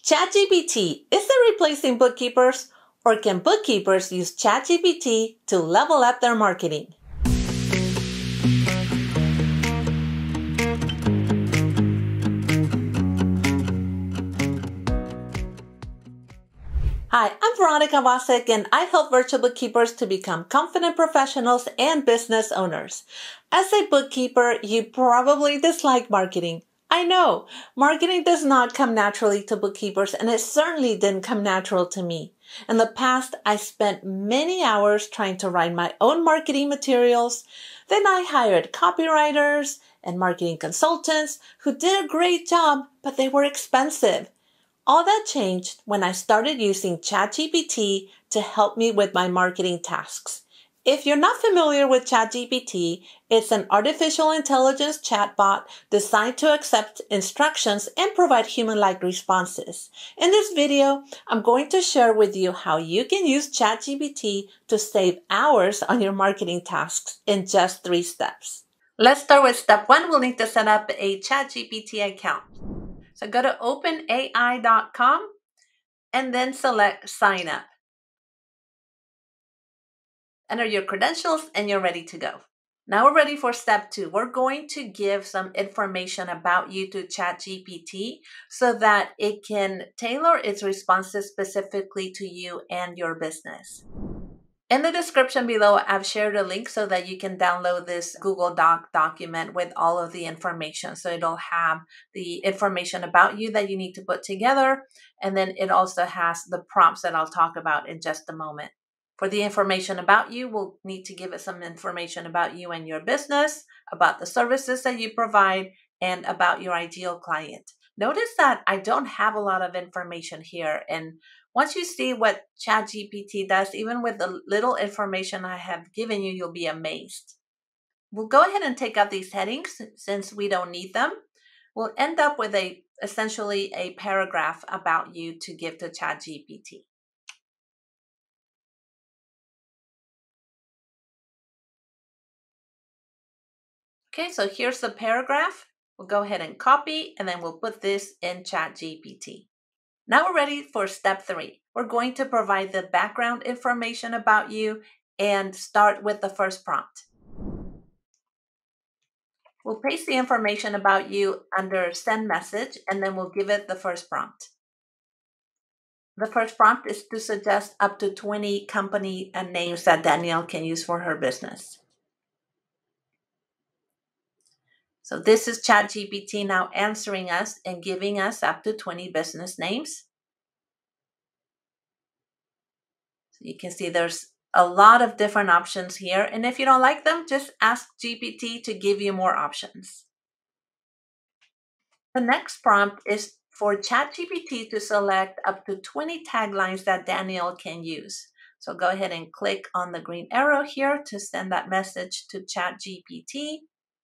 ChatGPT, is it replacing bookkeepers, or can bookkeepers use ChatGPT to level up their marketing? Hi, I'm Veronica Wasek, and I help virtual bookkeepers to become confident professionals and business owners. As a bookkeeper, you probably dislike marketing. I know, marketing does not come naturally to bookkeepers, and it certainly didn't come natural to me. In the past, I spent many hours trying to write my own marketing materials. Then I hired copywriters and marketing consultants who did a great job, but they were expensive. All that changed when I started using ChatGPT to help me with my marketing tasks. If you're not familiar with ChatGPT, it's an artificial intelligence chatbot designed to accept instructions and provide human-like responses. In this video, I'm going to share with you how you can use ChatGPT to save hours on your marketing tasks in just 3 steps. Let's start with step 1. We'll need to set up a ChatGPT account. So go to OpenAI.com and then select Sign Up. Enter your credentials and you're ready to go. Now we're ready for step 2. We're going to give some information about you to ChatGPT so that it can tailor its responses specifically to you and your business. In the description below, I've shared a link so that you can download this Google Doc document with all of the information. So it'll have the information about you that you need to put together. And then it also has the prompts that I'll talk about in just a moment. For the information about you, we'll need to give it some information about you and your business, about the services that you provide, and about your ideal client. Notice that I don't have a lot of information here, and once you see what ChatGPT does, even with the little information I have given you, you'll be amazed. We'll go ahead and take out these headings since we don't need them. We'll end up with essentially a paragraph about you to give to ChatGPT. Okay, so here's the paragraph. We'll go ahead and copy, and then we'll put this in ChatGPT. Now we're ready for step 3. We're going to provide the background information about you and start with the first prompt. We'll paste the information about you under Send Message, and then we'll give it the first prompt. The first prompt is to suggest up to 20 company names that Danielle can use for her business. So this is ChatGPT now answering us and giving us up to 20 business names. So you can see there's a lot of different options here. And if you don't like them, just ask GPT to give you more options. The next prompt is for ChatGPT to select up to 20 taglines that Danielle can use. So go ahead and click on the green arrow here to send that message to ChatGPT.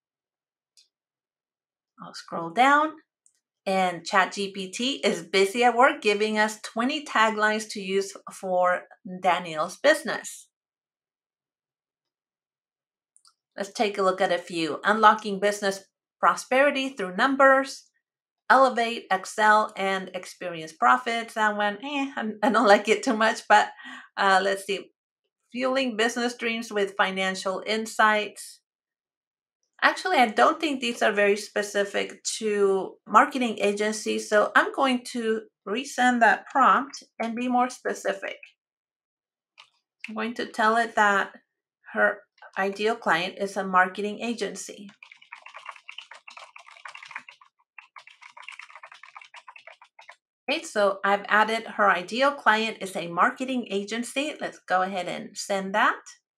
I'll scroll down, and ChatGPT is busy at work giving us 20 taglines to use for Danielle's business. Let's take a look at a few. Unlocking business prosperity through numbers, elevate, excel, and experience profits. That one, I don't like it too much, but let's see. Fueling business dreams with financial insights. Actually, I don't think these are very specific to marketing agencies, so I'm going to resend that prompt and be more specific. I'm going to tell it that her ideal client is a marketing agency. Okay, so I've added her ideal client is a marketing agency. Let's go ahead and send that.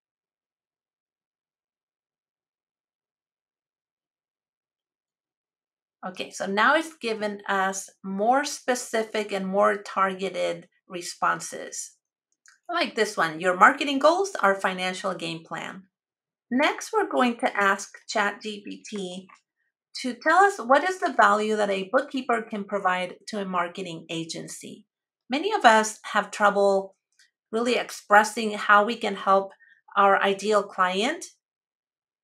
Okay, so now it's given us more specific and more targeted responses. Like this one, your marketing goals are financial game plan. Next, we're going to ask ChatGPT to tell us what is the value that a bookkeeper can provide to a marketing agency. Many of us have trouble really expressing how we can help our ideal client.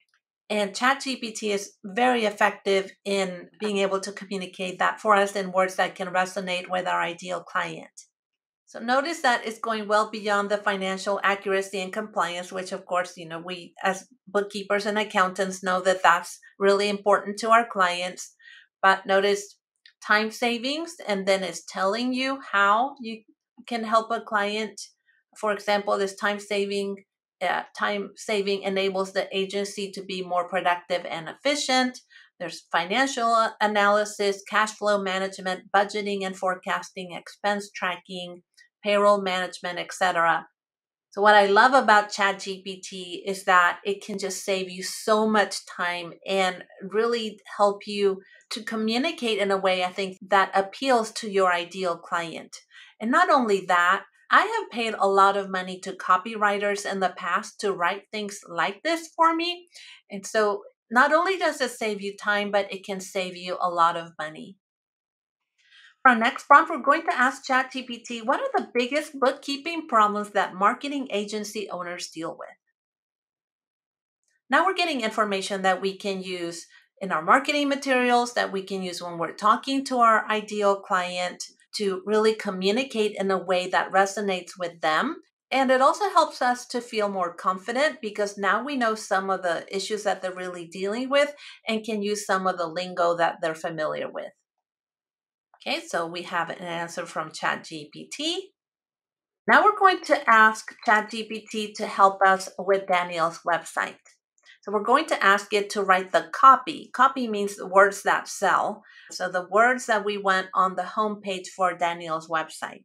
And ChatGPT is very effective in being able to communicate that for us in words that can resonate with our ideal client. So notice that it's going well beyond the financial accuracy and compliance, which of course, we as bookkeepers and accountants know that that's really important to our clients. But notice time savings, and then it's telling you how you can help a client. For example, this time saving enables the agency to be more productive and efficient. There's financial analysis, cash flow management, budgeting and forecasting, expense tracking, payroll management, etc. So what I love about ChatGPT is that it can just save you so much time and really help you to communicate in a way I think that appeals to your ideal client. And not only that, I have paid a lot of money to copywriters in the past to write things like this for me. And so not only does it save you time, but it can save you a lot of money. For our next prompt, we're going to ask ChatGPT, what are the biggest bookkeeping problems that marketing agency owners deal with? Now we're getting information that we can use in our marketing materials, that we can use when we're talking to our ideal client to really communicate in a way that resonates with them. And it also helps us to feel more confident because now we know some of the issues that they're really dealing with and can use some of the lingo that they're familiar with. Okay, so we have an answer from ChatGPT. Now we're going to ask ChatGPT to help us with Danielle's website. So we're going to ask it to write the copy. Copy means the words that sell. So the words that we want on the homepage for Danielle's website.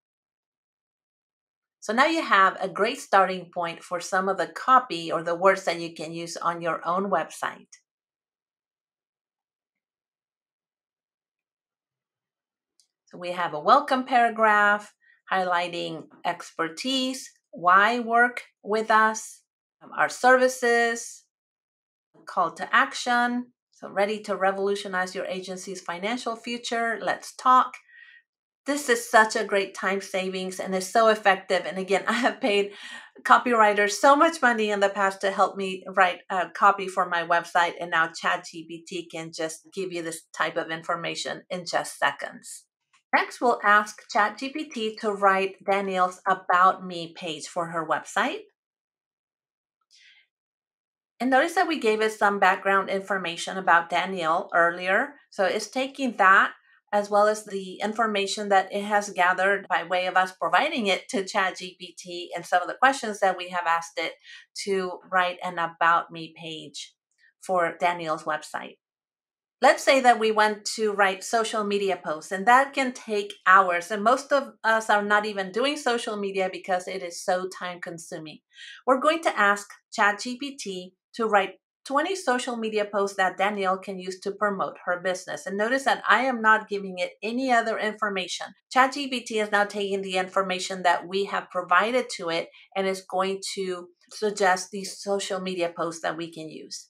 So now you have a great starting point for some of the copy or the words that you can use on your own website. So we have a welcome paragraph highlighting expertise, why work with us, our services, call to action. So ready to revolutionize your agency's financial future. Let's talk. This is such a great time savings and is so effective. And again, I have paid copywriters so much money in the past to help me write a copy for my website. And now ChatGPT can just give you this type of information in just seconds. Next, we'll ask ChatGPT to write Danielle's About Me page for her website. And notice that we gave it some background information about Danielle earlier. So it's taking that as well as the information that it has gathered by way of us providing it to ChatGPT and some of the questions that we have asked it to write an About Me page for Danielle's website. Let's say that we want to write social media posts, and that can take hours. And most of us are not even doing social media because it is so time consuming. We're going to ask ChatGPT to write 20 social media posts that Danielle can use to promote her business. And notice that I am not giving it any other information. ChatGPT is now taking the information that we have provided to it and is going to suggest these social media posts that we can use.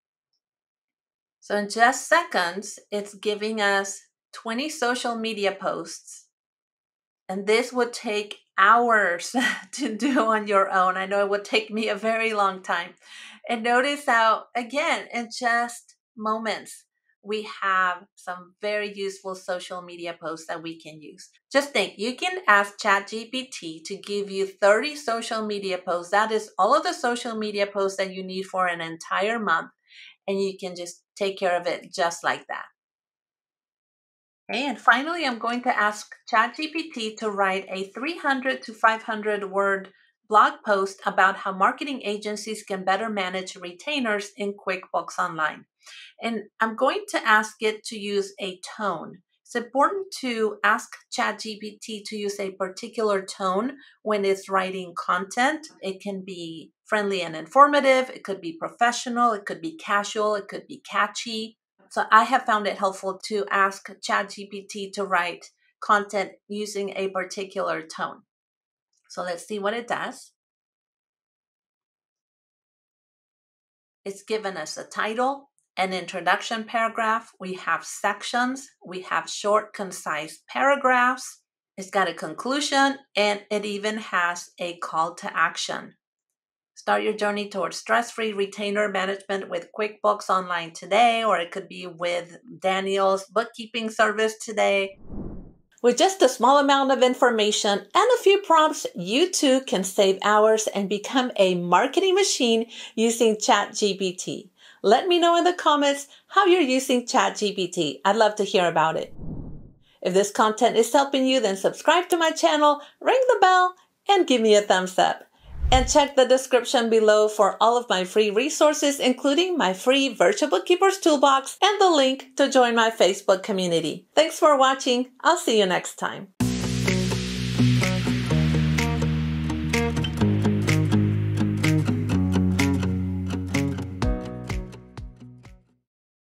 So in just seconds, it's giving us 20 social media posts. And this would take hours to do on your own. I know it would take me a very long time. And notice how, again, in just moments, we have some very useful social media posts that we can use. Just think, you can ask ChatGPT to give you 30 social media posts. That is all of the social media posts that you need for an entire month. And you can just take care of it just like that. Okay, and finally, I'm going to ask ChatGPT to write a 300 to 500 word blog post about how marketing agencies can better manage retainers in QuickBooks Online. And I'm going to ask it to use a tone. It's important to ask ChatGPT to use a particular tone when it's writing content. It can be friendly and informative. It could be professional. It could be casual. It could be catchy. So I have found it helpful to ask ChatGPT to write content using a particular tone. So let's see what it does. It's given us a title, an introduction paragraph. We have sections. We have short, concise paragraphs. It's got a conclusion, and it even has a call to action. start your journey towards stress-free retainer management with QuickBooks Online today, or it could be with Daniel's bookkeeping service today. With just a small amount of information and a few prompts, you too can save hours and become a marketing machine using ChatGPT. Let me know in the comments how you're using ChatGPT. I'd love to hear about it. If this content is helping you, then subscribe to my channel, ring the bell, and give me a thumbs up. And check the description below for all of my free resources, including my free Virtual Bookkeepers Toolbox and the link to join my Facebook community. Thanks for watching. I'll see you next time.